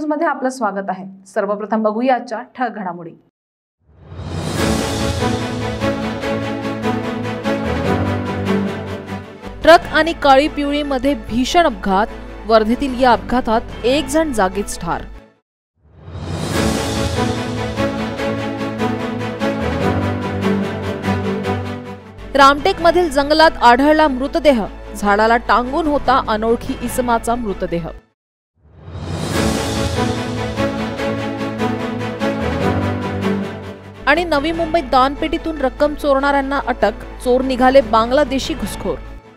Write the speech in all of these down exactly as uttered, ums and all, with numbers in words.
न्यूजमध्ये आपलं स्वागत आहे। सर्वप्रथम बघूया आजच्या ठळक घडामोडी। ट्रक आणि काळी पिवळी मध्ये भीषण अपघात, वर्धेतील या अपघातात एक जण जागीच ठार। रामटेक मधील जंगलात आढळला मृतदेह, झाडाला टांगून होता अनोळखी इसमाचा मृतदेह। आणि नवी मुंबईत दानपेटीतून रक्कम चोरणाऱ्यांना अटक, चोर निघाले बांगलादेशी घुसखोर।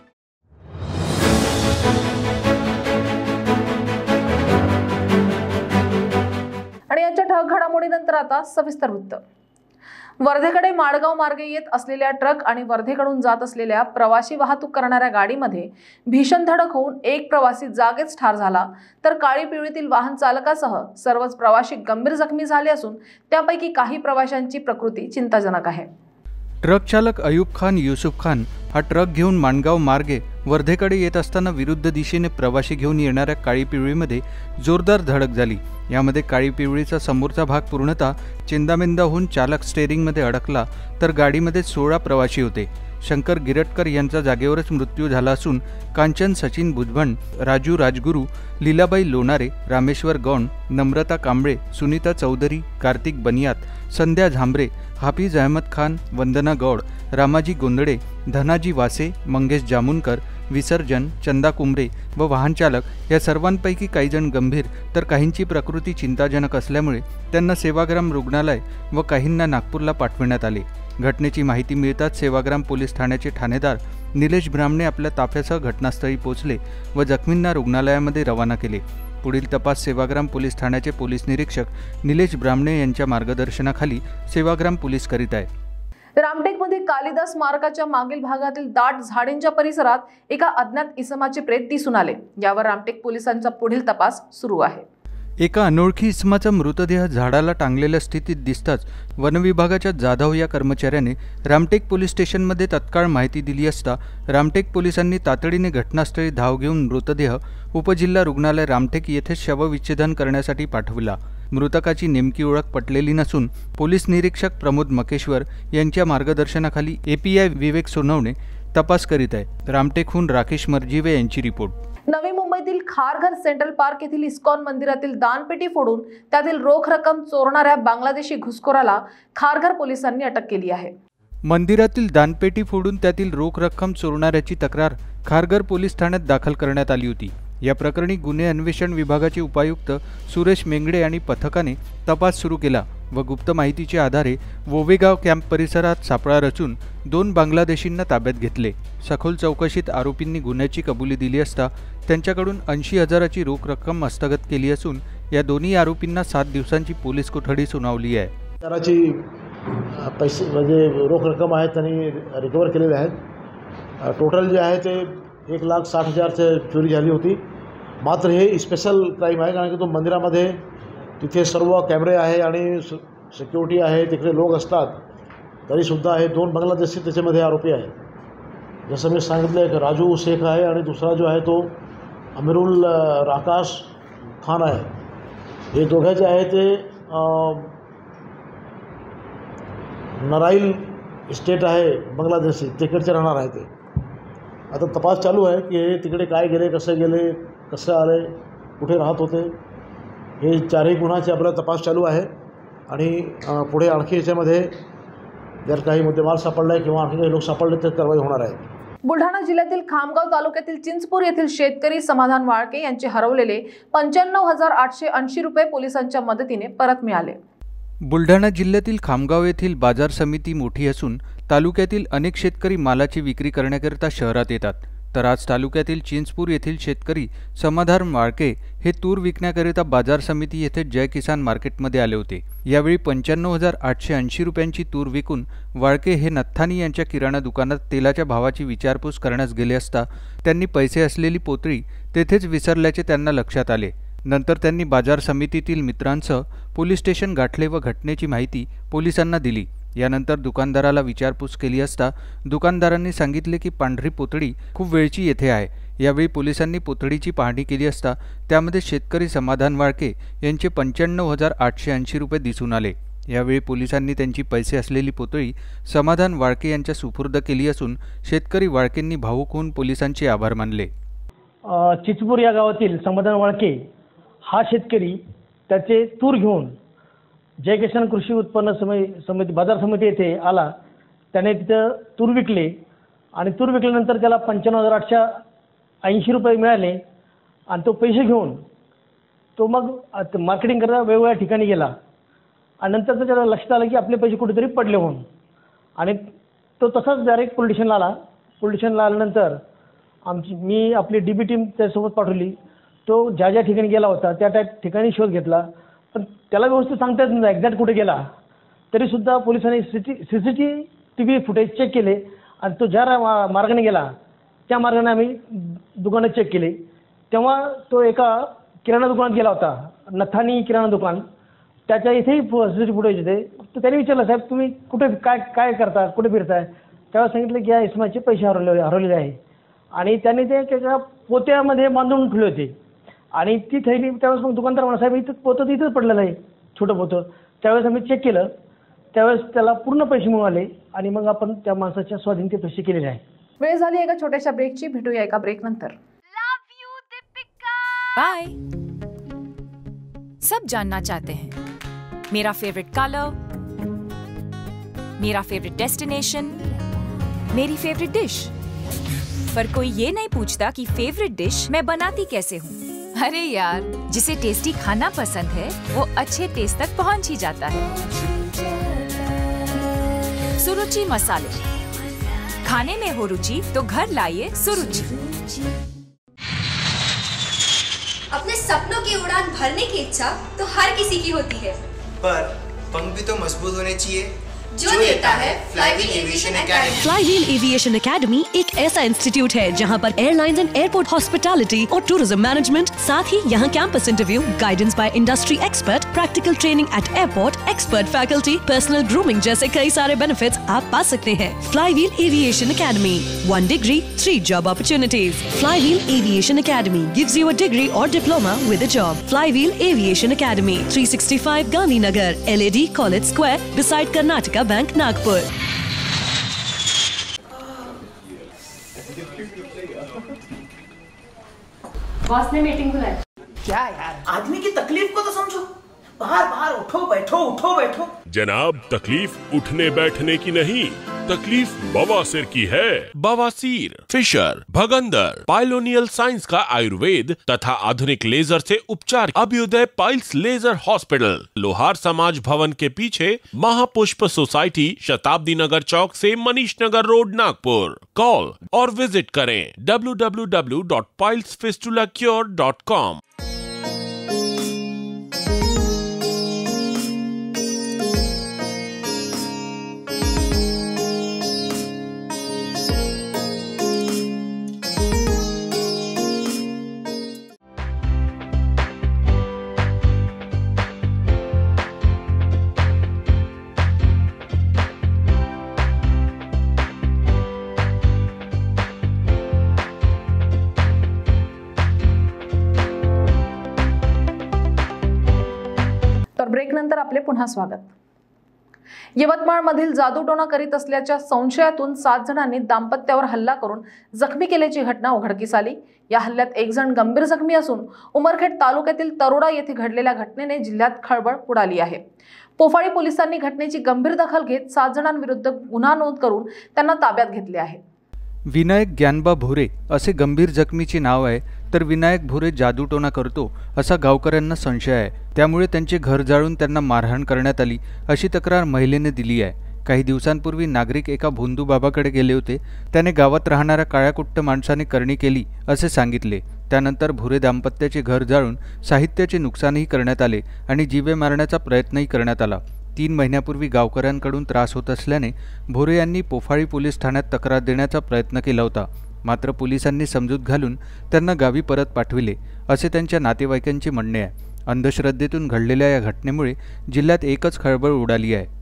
आणि याच्या ठळक घडामोडीनंतर आता सविस्तर वृत्त। वर्धेकडे माडगाव मार्गे येत असलेल्या ट्रक आणि वर्धेकडून जात असलेल्या प्रवासी वाहतूक करणाऱ्या गाडीमध्ये भीषण धडक होऊन एक प्रवासी जागीच ठार झाला, तर काळी पिवळीतील वाहन चालकासह सर्वच प्रवासी गंभीर जखमी झाले असून त्यापैकी काही प्रवाशांची प्रकृती चिंताजनक आहे। ट्रक चालक अयूब खान युसुफ खान हा ट्रक घेऊन माणगाव मार्गे वर्धेकडे येत असताना विरुद्ध दिशेने प्रवासी घेऊन येणाऱ्या काळी पिवळीमध्ये जोरदार धडक झाली। यामध्ये काळी पिवळीचा समोरचा भाग पूर्णतः चिंदामिंदा होऊन चालक स्टेअरिंगमध्ये अडकला, तर गाडीमध्ये सोळा प्रवासी होते। शंकर गिरटकर यांचा जागेवरच मृत्यू झाला असून कांचन सचिन भुजबळ, राजू राजगुरू, लीलाबाई लोणारे, रामेश्वर गौंड, नम्रता कांबळे, सुनीता चौधरी, कार्तिक बनियात, संध्या झांबरे, हाफिज अहमद खान, वंदना गौड, रामाजी गोंदडे, धनाजी वासे, मंगेश जामुनकर, विसर्जन, चंदा कुंबरे व वाहन चालक या सर्वांपैकी काही जण गंभीर तर काहींची प्रकृती चिंताजनक असल्यामुळे त्यांना सेवाग्राम रुग्णालय व काहींना नागपूरला पाठविण्यात आले। घटनेची माहिती मिळताच सेवाग्राम पोलीस ठाण्याचे ठाणेदार निलेश ब्राह्मणे आपल्या ताफ्यासह घटनास्थळी पोहोचले व जखमींना रुग्णालयामध्ये रवाना केले। पुढील तपास सेवाग्राम पोलीस ठाण्याचे पोलीस निरीक्षक निलेश ब्राह्मणे यांच्या मार्गदर्शनाखाली सेवाग्राम पोलीस करीत आहे। रामटेकमध्ये कालिदास स्मारकाच्या मागील भागातील दाट झाडींच्या परिसरात एका अज्ञात इसमाचे प्रेत दिसून आले। यावर रामटेक पोलिसांचा पुढील तपास सुरू आहे। एका अनोळखी इसमाचा मृतदेह झाडाला टांगलेल्या स्थितीत दिसताच वनविभागाच्या जाधव या कर्मचाऱ्याने रामटेक पोलीस स्टेशनमध्ये तत्काळ माहिती दिली असता रामटेक पोलिसांनी तातडीने घटनास्थळी धाव घेऊन मृतदेह उपजिल्हा रुग्णालय रामटेक येथे शवविच्छेदन करण्यासाठी पाठविला। मृतकाची नेमकी ओळख पटलेली नसून पोलीस निरीक्षक प्रमोद मकेश्वर यांच्या मार्गदर्शनाखाली एपीआय विवेक सोनवणे तपास करीत आहे। रामटेकहून राकेश मर्जीवे यांची रिपोर्ट। नवी मुंबईतील खारघर सेंट्रल पार्क येथील इस्कॉन मंदिरातील दानपेटी फोडून त्यातील रोख रक्कम चोरणाऱ्या बांगलादेशी घुसखोराला खारघर पोलिसांनी अटक केली आहे। मंदिरातील दानपेटी फोडून त्यातील रोख रक्कम चोरणाऱ्याची तक्रार खारघर पोलीस ठाण्यात दाखल करण्यात आली होती। या प्रकरणी गुन्हे अन्वेषण विभागाचे उपायुक्त सुरेश मेंगडे आणि पथकाने तपास सुरू केला व गुप्त माहितीच्या आधारे वोवेगाव कॅम्प परिसरात सापळा रचून दोन बांगलादेशींना ताब्यात घेतले। सखोल चौकशीत आरोपींनी गुन्ह्याची कबुली दिली असता त्यांच्याकडून ऐंशी हजाराची रोख रक्कम हस्तगत केली असून या दोन्ही आरोपींना सात दिवसांची पोलीस कोठडी सुनावली आहे। त्याची पैसे म्हणजे रोख रक्कम आहे त्यांनी रिकवर केलेले आहेत। टोटल जे आहे ते एक लाख साठ हजारचे चोरी झाली होती। मात्र हे स्पेशल क्राईम आहे कारण की तो मंदिरामध्ये तिथे सर्व कॅमेरे आहे आणि सिक्युरिटी आहे, तिकडे लोक असतात, तरीसुद्धा हे दोन बांगलादेशी त्याच्यामध्ये आरोपी आहे। जसं मी सांगितलं एक राजू शेख आहे आणि दुसरा जो आहे तो अमीरुल राकाश खान आहे। हे दोघे जे आहे ते नराईल स्टेट आहे बांगलादेशी, तिकडचे राहणार आहे ते। आता तपास चालू आहे की हे तिकडे काय गेले, कसे गेले, कसं आले, कुठे राहत होते, हे चारही गुन्ह्याचे आपला तपास चालू आहे आणि पुढे आणखी याच्यामध्ये जर काही मुद्देमाल सापडला किंवा आणखी काही लोक सापडले तर कारवाई होणार आहे। बुलढाणा जिल्ह्यातील खामगाव तालुक्यातील चिंचपूर येथील शेतकरी समाधान वाळके यांचे हरवलेले पंच्याण्णव हजार आठशे ऐंशी रुपये पोलिसांच्या मदतीने परत मिळाले। बुलढाणा जिल्ह्यातील खामगाव येथील बाजार समिती मोठी असून तालुक्यातील अनेक शेतकरी मालाची विक्री करण्याकरिता शहरात येतात, तर आज तालुक्यातील चिंचपूर येथील शेतकरी समाधान वाळके हे तूर विकण्याकरिता बाजार समिती येथे जय किसान मार्केटमध्ये आले होते। यावेळी पंच्याण्णव हजार आठशे ऐंशी रुपयांची तूर विकून वाळके हे नथानी यांच्या किराणा दुकानात तेलाच्या भावाची विचारपूस करण्यास गेले असता त्यांनी पैसे असलेली पोतळी तेथेच विसरल्याचे त्यांना लक्षात आले। नंतर त्यांनी बाजार समितीतील मित्रांसह पोलीस स्टेशन गाठले व घटनेची माहिती पोलिसांना दिली। यानंतर दुकानदाराला विचारपूस केली असता दुकानदारांनी सांगितले की पांढरी पोतळी खूप वेळची येथे आहे। यावेळी पोलिसांनी पुतळीची पाहणी केली असता त्यामध्ये शेतकरी समाधान वाळके यांचे पंच्याण्णव हजार आठशे ऐंशी रुपये दिसून आले। यावेळी पोलिसांनी त्यांची पैसे असलेली पुतळी समाधान वाळके यांच्या सुपूर्द केली असून शेतकरी वाळकेंनी भावुक होऊन पोलिसांचे आभार मानले। चिचपूर या गावातील समाधान वाळके हा शेतकरी त्याचे तूर घेऊन जय किसान कृषी उत्पन्न समिती बाजार समिती येथे आला। त्याने तिथं तूर विकले आणि तूर विकल्यानंतर त्याला पंच्याण्णव हजार आठशे ऐंशी रुपये मिळाले आणि तो पैसे घेऊन तो मग मार्केटिंग करता वेगवेगळ्या ठिकाणी गेला आणि नंतर त्याला लक्षात आलं की आपले पैसे कुठेतरी पडले म्हणून आणि तो तसाच डायरेक्ट पोलीस स्टेशनला आला। पोलीस स्टेशनला आल्यानंतर आमची मी आपली डी बी टीम त्यासोबत पाठवली। तो ज्या ज्या ठिकाणी गेला होता त्या त्या ठिकाणी शोध घेतला, पण त्याला व्यवस्थित सांगता येत नाही एक्झॅक्ट कुठे गेला। तरीसुद्धा पोलिसांनी C T C C T T V footage check केले आणि तो ज्या मार्गाने गेला त्या मार्गाने आम्ही दुकानं चेक केली। तेव्हा तो एका किराणा दुकानात गेला होता, नथानी किराणा दुकान, त्याच्या इथेही सी सी टी फुटेज होते। तर त्याने विचारलं, साहेब तुम्ही कुठे काय काय करता, कुठे फिरताय? तेव्हा सांगितलं की या इसमाचे पैसे हरवले हरवलेले आहे आणि त्यांनी ते त्याच्या पोत्यामध्ये बांधून ठेवले होते आणि ती थैली त्यावेळेस मग दुकानदार म्हणा, साहेब इथं पोतं तिथंच पडलेलं आहे छोटं पोतं। त्यावेळेस आम्ही चेक केलं, त्यावेळेस त्याला पूर्ण पैसे मिळाले आणि मग आपण त्या माणसाच्या स्वाधीन ते पैसे केलेले आहे। वेळ झाली एका छोट्याशा ब्रेकची, भेटूया एका ब्रेक नंतर। बाय। सब जानना चाहते हैं मेरा फेवरेट कलर, मेरा फेवरेट डेस्टिनेशन, मेरी फेवरेट डिश, पर कोई ये नहीं पूछता कि फेवरेट डिश मैं बनाती कैसे हूँ। अरे यार, जिसे टेस्टी खाना पसंद है वो अच्छे टेस्ट तक पहुँच ही जाता है। सुरुचि मसाले, खाने में हो रुचि तो घर लाइए सुरुचि। अपने सपनों की उड़ान भरने की इच्छा तो हर किसी की होती है, पर पंख भी तो मजबूत होने चाहिए, जो देता है Flywheel Aviation Academy. Flywheel Aviation Academy एक ऐसा इंस्टीट्यूट है जहां पर एयरलाइंस एंड एयरपोर्ट हॉस्पिटैलिटी और टूरिज्म मैनेजमेंट, साथ ही यहां campus interview, guidance by industry expert, practical training at airport, expert faculty, personal grooming जैसे कई सारे बेनिफिट्स आप पा सकते हैं। Flywheel Aviation Academy, one degree three job opportunities. Flywheel Aviation Academy gives you a degree और diploma with a job. Flywheel Aviation academy, three sixty five Gandhinagar, L A D College Square, beside Karnataka Bank, Nagpur. Boss ने meeting बुलाई। क्या यार, आदमी की तकलीफ को तो समझो। बाहर बाहर उठो बैठो उठो बैठो। जनाब, तकलीफ उठने बैठने की नहीं, तकलीफ बवासीर की है। बवासीर, फिशर, भगंदर, पाइलोनियल साइंस का आयुर्वेद तथा आधुनिक लेजर से उपचार। Abhyudaya piles laser hospital, Lohar Samaj Bhavan के पीछे, महापुष्प सोसाइटी, शताब्दी नगर चौक से मनीष नगर रोड, नागपुर। कॉल और विजिट करें W W W dot piles fistula cure dot com. Break नंतर आपले पुन्हा स्वागत। यवतमाळमधील जादूटोणा करीत असल्याच्या संशयातून सात जणांनी दाम्पत्यावर हल्ला करून जखमी केल्याची घटना उघडकीस आली। या हल्ल्यात एक जण गंभीर जखमी असून उमरखेड तालुक्यातील तरोडा येथे घडलेल्या घटनेने जिल्ह्यात खळबळ उडाली आहे। पोफाळी पोलिसांनी घटनेची गंभीर दखल घेत सात जणांविरुद्ध गुन्हा नोंद करून त्यांना ताब्यात घेतले आहे। विनायक ज्ञानबा भोरे असे गंभीर जखमीचे नाव आहे, तर विनायक भोरे जादूटोणा करतो असा गावकऱ्यांना संशय आहे। त्यामुळे त्यांचे घर जाळून त्यांना मारहाण करण्यात आली अशी तक्रार महिलेने दिली आहे। काही दिवसांपूर्वी नागरिक एका भोंदू बाबाकडे गेले होते। त्याने गावात राहणाऱ्या काळ्याकुट्ट माणसाने करणी केली असे सांगितले। त्यानंतर भोरे दाम्पत्याचे घर जाळून साहित्याचे नुकसानही करण्यात आले आणि जीवे मारण्याचा प्रयत्नही करण्यात आला। तीन महिन्यापूर्वी गावकऱ्यांकडून त्रास होत असल्याने भोरे यांनी पोफाळी पोलीस ठाण्यात तक्रार देण्याचा प्रयत्न केला होता, मात्र पोलिसांनी समजूत घालून त्यांना गावी परत पाठविले असे त्यांच्या नातेवाईकांचे म्हणणे आहे। अंधश्रद्धेतून घडलेल्या या घटनेमुळे जिल्ह्यात एकच खळबळ उडाली आहे।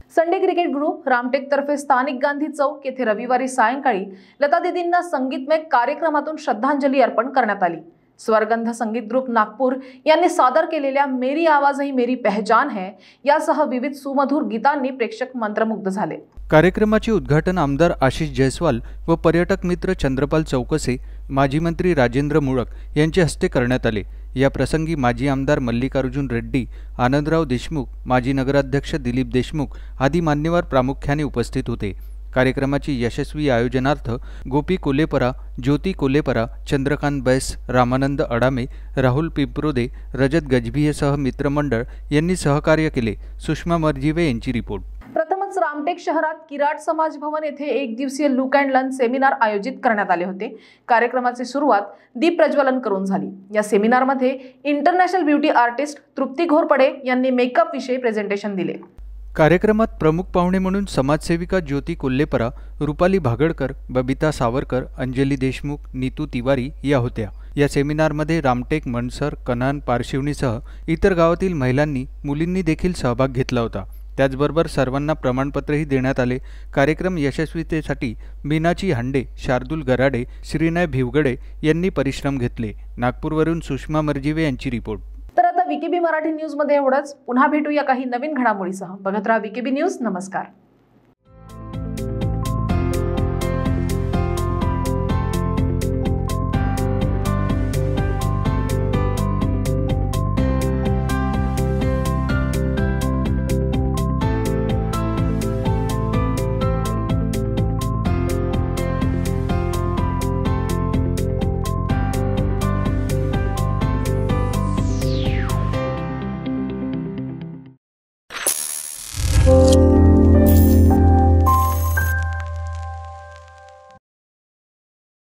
संडे क्रिकेट ग्रुप रामटेक तर्फे स्थानिक गांधी चौक येथे रविवारी सायंकाळी लता दीदींना संगीतमय कार्यक्रमातून श्रद्धांजली अर्पण करण्यात आली। स्वरगंध संगीत ग्रुप नागपूर यांनी सादर केलेल्या मेरी आवाज ही मेरी पहचान है यासह विविध सुमधुर गीतांनी प्रेक्षक मंत्रमुग्ध झाले। कार्यक्रमाचे उद्घाटन आमदार आशिष जयस्वाल व पर्यटक मित्र चंद्रपाल चौकसे, माजी मंत्री राजेंद्र मुळक यांच्या हस्ते करण्यात आले। या प्रसंगी माजी आमदार मल्लिकार्जुन रेड्डी, आनंदराव देशमुख, माजी नगराध्यक्ष दिलीप देशमुख आदी मान्यवर प्रामुख्याने उपस्थित होते। कार्यक्रमाची यशस्वी आयोजनार्थ गोपी कोलेपरा, ज्योती कोलेपरा, चंद्रकांत बैस, रामानंद अडामे, राहुल पिंपरोदे, रजत गजभियेसह मित्रमंडळ यांनी सहकार्य केले। सुषमा मर्जीवे यांची रिपोर्ट। प्रथमच रामटेक शहरात किराट समाज भवन येथे एक दिवसीय लुक अँड लर्न सेमिनार आयोजित करण्यात आले होते। कार्यक्रमाची सुरुवात दीप प्रज्वलन करून झाली। या सेमिनारमध्ये international beauty artist Trupti Ghorpade यांनी मेकअप विषयी प्रेझेंटेशन दिले। कार्यक्रमात प्रमुख पाहुणे म्हणून समाजसेविका ज्योती कोल्हेपरा, रुपाली भागडकर, बबिता सावरकर, अंजली देशमुख, नीतू तिवारी या होत्या। या सेमिनारमध्ये रामटेक, मनसर, कन्हान, पारशिवनीसह इतर गावातील महिलांनी, मुलींनी देखील सहभाग घेतला होता। त्याचबरोबर सर्वांना प्रमाणपत्रही देण्यात आले। कार्यक्रम यशस्वीतेसाठी मीनाची हांडे, शार्दूल गराडे, श्रीनय भिवगडे यांनी परिश्रम घेतले। नागपूरवरून सुषमा मर्जीवे यांची रिपोर्ट। तर आता विकेबी मराठी न्यूज मध्ये एवढंच। पुन्हा भेटूया काही नवीन घडामोडीसह। बघत राहा विकेबी न्यूज। नमस्कार।